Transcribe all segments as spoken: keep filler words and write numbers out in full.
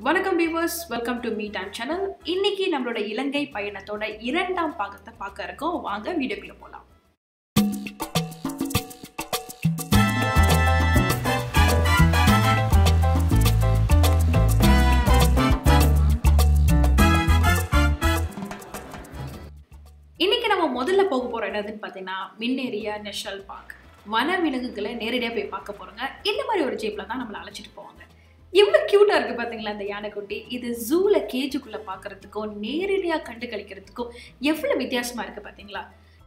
வணக்கம் viewers, welcome to me time channel. இன்னைக்கு நம்மளோட இலங்கை பயணத்தோட இரண்டாம் பாகத்தை பார்க்க இருக்கோம். வாங்க வீடியோக்குள்ள போலாம். இன்னைக்கு நம்ம முதல்ல போக போற என்னதுன்னு பார்த்தீங்கன்னா மின்னேரியா நேஷனல் பார்க். வனவிலங்குகளை நேரடியாக போய் பார்க்க போறோங்க. இந்த மாதிரி ஒரு ஜீப்ல தான் நம்மளை அழைச்சிட்டு போவாங்க. எவ்வளோ க்யூட்டாக இருக்குது பார்த்தீங்களா இந்த யானைக்குட்டி. இது ஜூவில் கேஜுக்குள்ளே பார்க்குறதுக்கும் நேரடியாக கண்டு கழிக்கிறதுக்கும் எவ்வளோ வித்தியாசமாக இருக்குது பார்த்தீங்களா.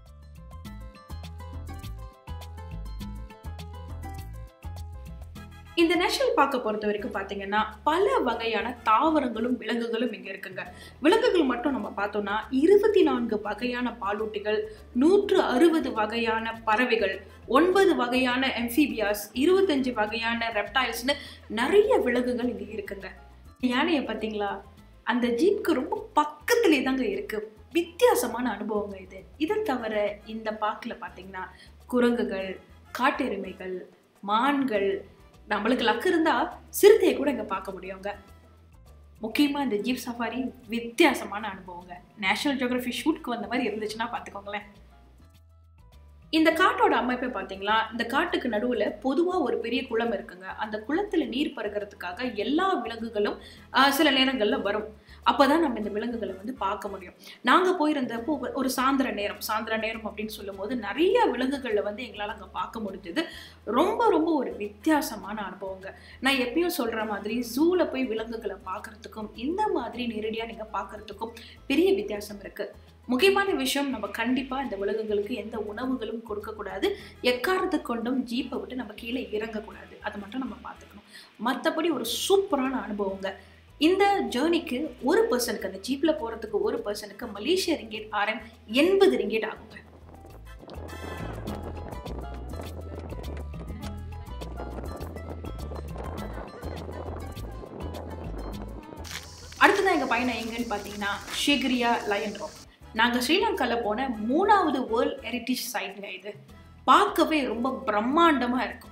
இந்த நேஷனல் பார்க்க பொறுத்த வரைக்கும் பார்த்தீங்கன்னா பல வகையான தாவரங்களும் விலங்குகளும் இங்கே இருக்குங்க. விலங்குகள் மட்டும் நம்ம பார்த்தோம்னா இருபத்தி நான்கு வகையான பாலூட்டிகள், நூற்று அறுபது வகையான பறவைகள், ஒன்பது வகையான எம்ஃபிபியாஸ், இருபத்தஞ்சு வகையான ரெப்டைல்ஸ்னு நிறைய விலங்குகள் இங்கே இருக்குங்க. யானையை பார்த்தீங்களா, அந்த ஜீப்க்கு ரொம்ப பக்கத்துலேயே தாங்க இருக்கு. வித்தியாசமான அனுபவங்க இது. இதை தவிர இந்த பார்க்கில் பார்த்தீங்கன்னா குரங்குகள், காட்டெருமைகள், மான்கள், நம்மளுக்கு லக்கு இருந்தா சிறுத்தையை கூட இங்க பார்க்க முடியுங்க. முக்கியமா இந்த ஜீப் சஃபாரி வித்தியாசமான அனுபவங்க. நேஷனல் ஜியோகிராஃபி ஷூட்க்கு வந்த மாதிரி இருந்துச்சுன்னா பார்த்துக்கோங்களேன். இந்த காட்டோட அமைப்பை பார்த்தீங்களா, இந்த காட்டுக்கு நடுவில் பொதுவாக ஒரு பெரிய குளம் இருக்குங்க. அந்த குளத்தில் நீர் பருகிறதுக்காக எல்லா விலங்குகளும் சில நேரங்களில் வரும். அப்போதான் நம்ம இந்த விலங்குகளை வந்து பார்க்க முடியும். நாங்கள் போயிருந்தப்போ ஒரு சாயந்தர நேரம் சாயந்தர நேரம் அப்படின்னு சொல்லும் போது நிறைய விலங்குகளில் வந்து எங்களால் அங்கே பார்க்க முடிஞ்சது. ரொம்ப ரொம்ப ஒரு வித்தியாசமான அனுபவங்க. நான் எப்பயும் சொல்கிற மாதிரி ஜூவில் போய் விலங்குகளை பார்க்குறதுக்கும் இந்த மாதிரி நேரடியாக நீங்கள் பார்க்குறதுக்கும் பெரிய வித்தியாசம் இருக்குது. முக்கியமான விஷயம், நம்ம கண்டிப்பாக இந்த விலங்குகளுக்கு எந்த உணவுகளும் கொடுக்கக்கூடாது. எக்காரணத்தை கொண்டும் ஜீப்பை விட்டு நம்ம கீழே இறங்கக்கூடாது. அதை மட்டும் நம்ம பார்த்துக்கணும். மற்றபடி ஒரு சூப்பரான அனுபவங்க. இந்த ஜேர்னிக்கு ஒரு பர்சனுக்கு, அந்த ஜீப்பில் போகிறதுக்கு ஒரு பர்சனுக்கு மலேசியா ரிங்கேட் ஆர்எம் எண்பது ரிங்கேட் ஆகுங்க. அடுத்ததான் எங்கள் பயணம் எங்கன்னு பார்த்தீங்கன்னா ஷிகிரியா லயன் ராக். நாங்கள் ஸ்ரீலங்காவில் போன மூணாவது வேர்ல்ட் ஹெரிட்டேஜ் சைட்டுங்க. இது பார்க்கவே ரொம்ப பிரம்மாண்டமாக இருக்கும்.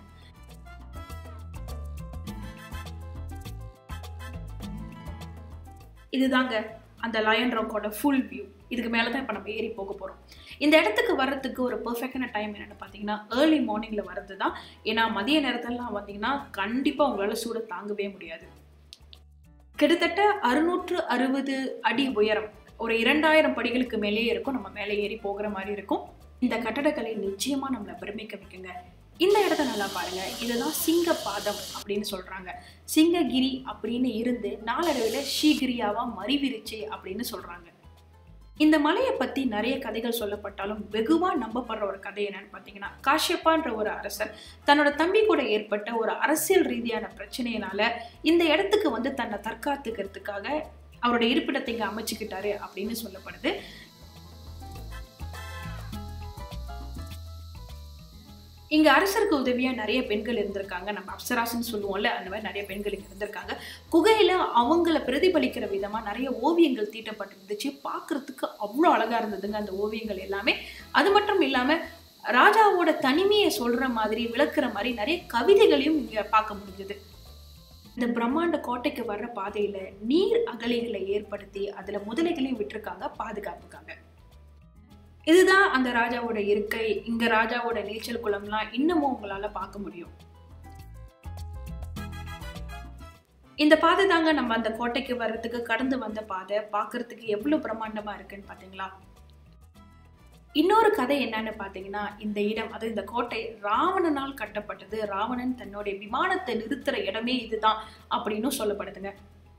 இதுதாங்க அந்த லயன் ராக்கோட ஃபுல் வியூ. இதுக்கு மேலே தான் இப்போ நம்ம ஏறி போக போகிறோம். இந்த இடத்துக்கு வர்றதுக்கு ஒரு பெர்ஃபெக்டான டைம் என்னென்னு பார்த்தீங்கன்னா ஏர்லி மார்னிங்கில் வர்றது தான். ஏன்னா மதிய நேரத்திலலாம் வந்தீங்கன்னா கண்டிப்பாக உங்களால் சூட தாங்கவே முடியாது. கிட்டத்தட்ட அறுநூற்று அறுபது அடி உயரம், ஒரு இரண்டாயிரம் படிகளுக்கு மேலேயே இருக்கும். நம்ம மேலே ஏறி போகிற மாதிரி இருக்கும். இந்த கட்டடக்கலை நிச்சயமாக நம்மளை பெருமைக்க வைக்குங்க. இந்த இடத்த நல்லா பாருங்க. இதுதான் சிங்க பாதம் அப்படின்னு சொல்றாங்க. சிங்ககிரி அப்படின்னு இருந்து நாளடைவில் ஷீகிரியாவா மறிவிருச்சு அப்படின்னு சொல்றாங்க. இந்த மலையை பத்தி நிறைய கதைகள் சொல்லப்பட்டாலும் வெகுவா நம்பப்படுற ஒரு கதை என்னன்னு பார்த்தீங்கன்னா, காஷ்யப்பான்ற ஒரு அரசர் தன்னோட தம்பி கூட ஏற்பட்ட ஒரு அரசியல் ரீதியான பிரச்சனையினால இந்த இடத்துக்கு வந்து தன்னை தற்காத்துக்கிறதுக்காக அவரோட இருப்பிடத்தை இங்க அமைச்சுக்கிட்டாரு அப்படின்னு சொல்லப்படுது. இங்க அரசருக்கு உதவியா நிறைய பெண்கள் இருந்திருக்காங்க. நம்ம அப்சராசுன்னு சொல்லுவோம்ல, அந்த மாதிரி நிறைய பெண்கள் இங்க இருந்திருக்காங்க. குகையில அவங்கள பிரதிபலிக்கிற விதமா நிறைய ஓவியங்கள் தீட்டப்பட்டிருந்துச்சு. பார்க்கறதுக்கு அவ்வளோ அழகா இருந்ததுங்க அந்த ஓவியங்கள் எல்லாமே. அது மட்டும் இல்லாம ராஜாவோட தனிமையை சொல்ற மாதிரி விளக்குற மாதிரி நிறைய கவிதைகளையும் இங்க பார்க்க முடிஞ்சது. இந்த பிரம்மாண்ட கோட்டைக்கு வர்ற பாதையில நீர் அகழிகளை ஏற்படுத்தி அதுல முதலைகளையும் விட்டுருக்காங்க பாதுகாப்புக்காக. இதுதான் அந்த ராஜாவோட இருக்கை. இங்க ராஜாவோட நீச்சல் குளம்லாம் இன்னமும் உங்களால பார்க்க முடியும். இந்த பாதை தாங்க நம்ம அந்த கோட்டைக்கு வர்றதுக்கு கடந்து வந்த பாதை. பார்க்கறதுக்கு எவ்வளவு பிரம்மாண்டமா இருக்குன்னு பாத்தீங்களா. இன்னொரு கதை என்னன்னு பாத்தீங்கன்னா, இந்த இடம், அது இந்த கோட்டை ராவணனால் கட்டப்பட்டது. ராவணன் தன்னுடைய விமானத்தை நிறுத்துற இடமே இதுதான் அப்படின்னு சொல்லப்படுதுங்க.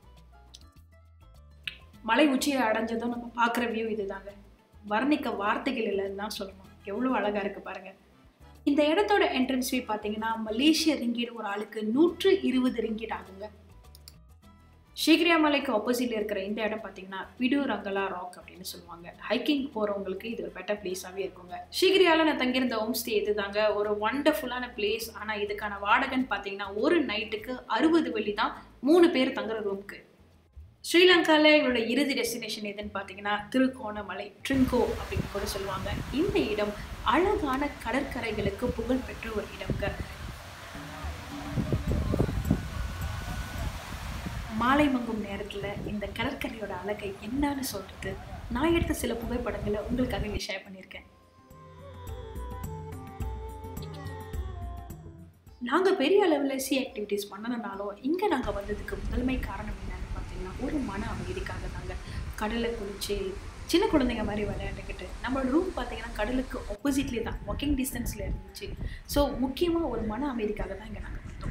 மலை உச்சியை அடைஞ்சதும் நம்ம பார்க்குற வியூ இதுதாங்க. வர்ணிக்க வார்த்தைகள் இல்லைன்னு தான் சொல்லணும். எவ்வளோ அழகா இருக்கு பாருங்க. இந்த இடத்தோட என்ட்ரன்ஸ் ஃபீ பார்த்தீங்கன்னா மலேசிய ரிங்கீட் ஒரு ஆளுக்கு நூற்று இருபது ரிங்கீட் ஆகுங்க. ஷீகிரியா மலைக்கு ஆப்போசிட்ல இருக்கிற இந்த இடம் பார்த்தீங்கன்னா பிடு ரங்கலா ராக் அப்படின்னு சொல்லுவாங்க. ஹைக்கிங் போறவங்களுக்கு இது ஒரு பெட்டர் பிளேஸாகவே இருக்குங்க. ஷீகிரியால நான் தங்கியிருந்த ஹோம் ஸ்டே இதுதாங்க. ஒரு வண்டர்ஃபுல்லான பிளேஸ். ஆனால் இதுக்கான வாடகைன்னு பார்த்தீங்கன்னா ஒரு நைட்டுக்கு அறுபது வெள்ளி தான், மூணு பேர் தங்குற ரூமுக்கு. ஸ்ரீலங்காவில் இவரோட இறுதி டெஸ்டினேஷன் எதுன்னு பார்த்தீங்கன்னா திருகோணமலை, ட்ரிங்கோ அப்படின்னு கூட சொல்லுவாங்க. இந்த இடம் அழகான கடற்கரைகளுக்கு புகழ் பெற்ற ஒரு இடம்ங்க. மாலை மங்கும் நேரத்தில் இந்த கடற்கரையோட அழகை என்னன்னு சொல்றது. நான் எடுத்த சில புகைப்படங்களை உங்களுக்காக இங்கே ஷேர் பண்ணியிருக்கேன். நாங்கள் பெரிய அளவில் சி ஆக்டிவிட்டீஸ் பண்ணதுனாலும் இங்கே நாங்கள் வந்ததுக்கு முதன்மை காரணம் என்னன்னு பார்த்தீங்கன்னா ஒரு மன அமைதிக்காக தாங்க. கடலை குளிச்சு சின்ன குழந்தைங்க மாதிரி விளையாண்டுக்கிட்டு நம்மளோட ரூம் பார்த்தீங்கன்னா கடலுக்கு ஆப்போசிட்லேயே தான், வாக்கிங் டிஸ்டன்ஸில் இருந்துச்சு. ஸோ முக்கியமாக ஒரு மன அமைதிக்காக தான் இங்கே நாங்கள் வந்தோம்.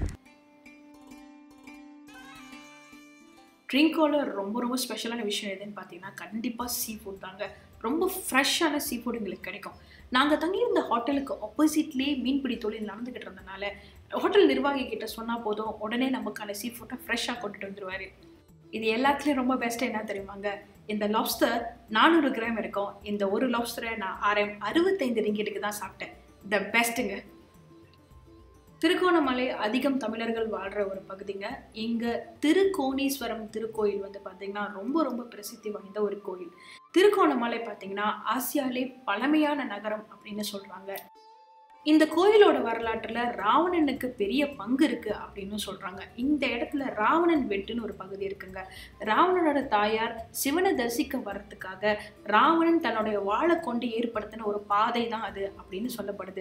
ட்ரிங்கோட ரொம்ப ரொம்ப ஸ்பெஷலான விஷயம் எதுன்னு பார்த்தீங்கன்னா கண்டிப்பாக சீ ஃபுட் தாங்க. ரொம்ப ஃப்ரெஷ்ஷான சீ ஃபுட் எங்களுக்கு கிடைக்கும். நாங்கள் தங்கியிருந்த ஹோட்டலுக்கு ஆப்போசிட்லேயே மீன்பிடி தொழில் நடந்துக்கிட்டு இருந்தனால ஹோட்டல் நிர்வாகி கிட்ட சொன்னால் போதும், உடனே நமக்கான சீ ஃபுட்டை ஃப்ரெஷ்ஷாக கொண்டுட்டு வந்துடுவார். இது எல்லாத்துலேயும் ரொம்ப பெஸ்ட்டு என்ன தெரியுமாங்க, இந்த லாப்ஸ்டர் நானூறு கிராம் இருக்கும். இந்த ஒரு லாப்ஸ்டரை நான் ஆரம் அறுபத்தைந்து ரிங்கிட்டுக்கு தான் சாப்பிட்டேன். த பெஸ்ட்டுங்க. திருக்கோணமலை அதிகம் தமிழர்கள் வாழ்கிற ஒரு பகுதிங்க. இங்கே திருக்கோணீஸ்வரம் திருக்கோயில் வந்து பார்த்தீங்கன்னா ரொம்ப ரொம்ப பிரசித்தி வாய்ந்த ஒரு கோயில். திருக்கோணமலை பார்த்தீங்கன்னா ஆசியாவிலே பழமையான நகரம் அப்படின்னு சொல்கிறாங்க. இந்த கோயிலோட வரலாற்றில் ராவணனுக்கு பெரிய பங்கு இருக்கு அப்படின்னு சொல்றாங்க. இந்த இடத்துல ராவணன் வெட்டுன்னு ஒரு பகுதி இருக்குங்க. ராவணனோட தாயார் சிவனை தரிசிக்க வர்றதுக்காக ராவணன் தன்னுடைய வாளை கொண்டு ஏற்படுத்தின ஒரு பாதை தான் அது அப்படின்னு சொல்லப்படுது.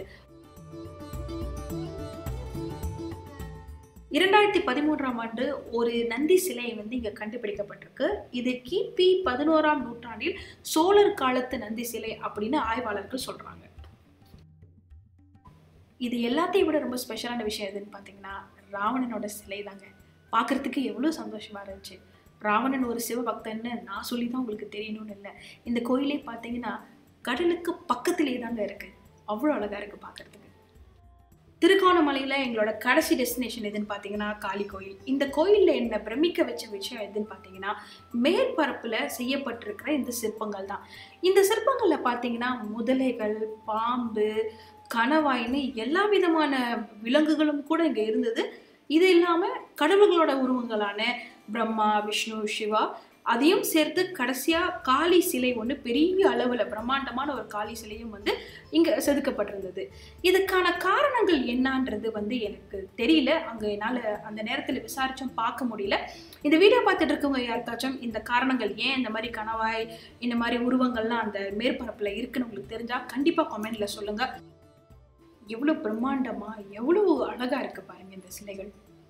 இரண்டாயிரத்தி பதிமூன்றாம் ஆண்டு ஒரு நந்தி சிலை வந்து இங்க கண்டுபிடிக்கப்பட்டிருக்கு. இது கிபி பதினோராம் நூற்றாண்டில் சோழர் காலத்து நந்தி சிலை அப்படின்னு ஆய்வாளர்கள் சொல்றாங்க. இது எல்லாத்தையும் விட ரொம்ப ஸ்பெஷலான விஷயம் எதுன்னு பார்த்தீங்கன்னா ராவணனோட சிலை தாங்க. பார்க்கறதுக்கு எவ்வளோ சந்தோஷமா இருந்துச்சு. ராவணன் ஒரு சிவபக்தன்னு நான் சொல்லி தான் உங்களுக்கு தெரியணும்னு இல்லை. இந்த கோயிலே பார்த்தீங்கன்னா கடலுக்கு பக்கத்திலே தாங்க இருக்கு. அவ்வளோ அழகா இருக்கு பார்க்கறதுக்கு. திருக்கோணமலையில் எங்களோட கடைசி டெஸ்டினேஷன் எதுன்னு பார்த்தீங்கன்னா காளி கோயில். இந்த கோயிலில் என்ன பிரமிக்க வச்ச விஷயம் எதுன்னு பார்த்தீங்கன்னா மேற்பரப்பில் செய்யப்பட்டிருக்கிற இந்த சிற்பங்கள் தான். இந்த சிற்பங்களில் பார்த்தீங்கன்னா முதலைகள், பாம்பு, கணவாயின்னு எல்லா விதமான விலங்குகளும் கூட இங்கே இருந்தது. இது இல்லாமல் கடவுள்களோட உருவங்களான பிரம்மா, விஷ்ணு, சிவா அதையும் சேர்த்து கடைசியாக காளி சிலை ஒன்று பெரிய அளவில் பிரம்மாண்டமான ஒரு காளி சிலையும் வந்து இங்கே செதுக்கப்பட்டிருந்தது. இதுக்கான காரணங்கள் என்னன்றது வந்து எனக்கு தெரியல. அங்கே என்னால் அந்த நேரத்தில் விசாரிச்சும் பார்க்க முடியல. இந்த வீடியோ பார்த்துட்டு இருக்கவங்க யாருக்காச்சும் இந்த காரணங்கள் ஏன் இந்த மாதிரி கணவாய் இந்த மாதிரி உருவங்கள்லாம் அந்த மேற்பரப்பில் இருக்குன்னு உங்களுக்கு தெரிஞ்சால் கண்டிப்பாக கமெண்ட்ல சொல்லுங்கள். எவ்வளோ பிரம்மாண்டமா எவ்வளோ அழகா இருக்கு பாருங்க இந்த சிலைகள்.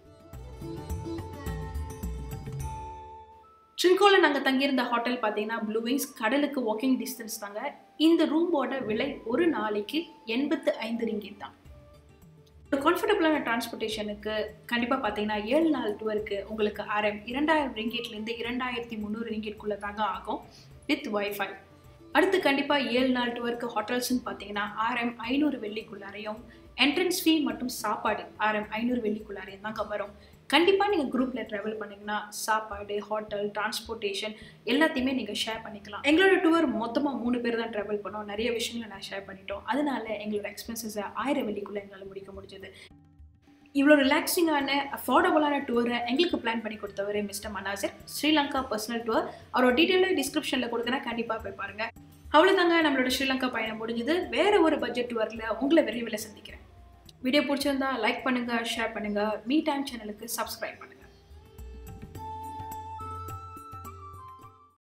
ட்ரிங்கோல நாங்கள் தங்கியிருந்த ஹோட்டல் பார்த்தீங்கன்னா ப்ளூ விங்ஸ், கடலுக்கு வாக்கிங் டிஸ்டன்ஸ் தாங்க. இந்த ரூமோட விலை ஒரு நாளைக்கு எண்பத்து ஐந்து ரிங்கிட் தான். ஒரு கம்ஃபர்டபுளான டிரான்ஸ்போர்ட்டேஷனுக்கு கண்டிப்பாக பார்த்தீங்கன்னா ஏழு நாள் டூருக்கு உங்களுக்கு ஆரம் இரண்டாயிரம் ரிங்கிட்லேருந்து இரண்டாயிரத்தி முந்நூறு ரிங்கிட்குள்ளே தாங்க ஆகும் வித் வைஃபை. அடுத்து கண்டிப்பாக ஏழு நாள் டூருக்கு ஹோட்டல்ஸ்ன்னு பார்த்தீங்கன்னா ஆரம் ஐநூறு வெள்ளிக்குள்ளாரையும், என்ட்ரன்ஸ் ஃபீ மற்றும் சாப்பாடு ஆரம் ஐநூறு வெள்ளிக்குள்ளாரையும் தாங்க வரும். கண்டிப்பாக நீங்கள் குரூப்பில் ட்ராவல் பண்ணிங்கன்னா சாப்பாடு, ஹோட்டல், டிரான்ஸ்போர்ட்டேஷன் எல்லாத்தையுமே நீங்கள் ஷேர் பண்ணிக்கலாம். எங்களோட டூர் மொத்தமாக மூணு பேர் தான் ட்ராவல் பண்ணோம். நிறைய விஷயங்களை நான் ஷேர் பண்ணிட்டோம். அதனால எங்களோட எக்ஸ்பென்சஸை ஆயிரம் வெள்ளிக்குள்ளே எங்களால் முடிக்க முடிஞ்சது. இவ்வளோ ரிலாக்ஸிங்கான அஃபோர்டபுளான டூரை எங்களுக்கு பிளான் பண்ணி கொடுத்தவர் mister Manasir. Sri Lanka personal tour. அவரோட டீட்டெயிலாக டிஸ்கிரிப்ஷனில் கொடுக்குறேன், கண்டிப்பாக போய் பாருங்கள். அவ்வளோதாங்க, நம்மளோட ஸ்ரீலங்கா பயணம் முடிஞ்சது. வேறு ஒரு பட்ஜெட் டூரில் உங்களை விரைவில் சந்திக்கிறேன். வீடியோ பிடிச்சிருந்தா லைக் பண்ணுங்கள், ஷேர் பண்ணுங்கள். மீ டைம் சேனலுக்கு சப்ஸ்கிரைப் பண்ணுங்கள்.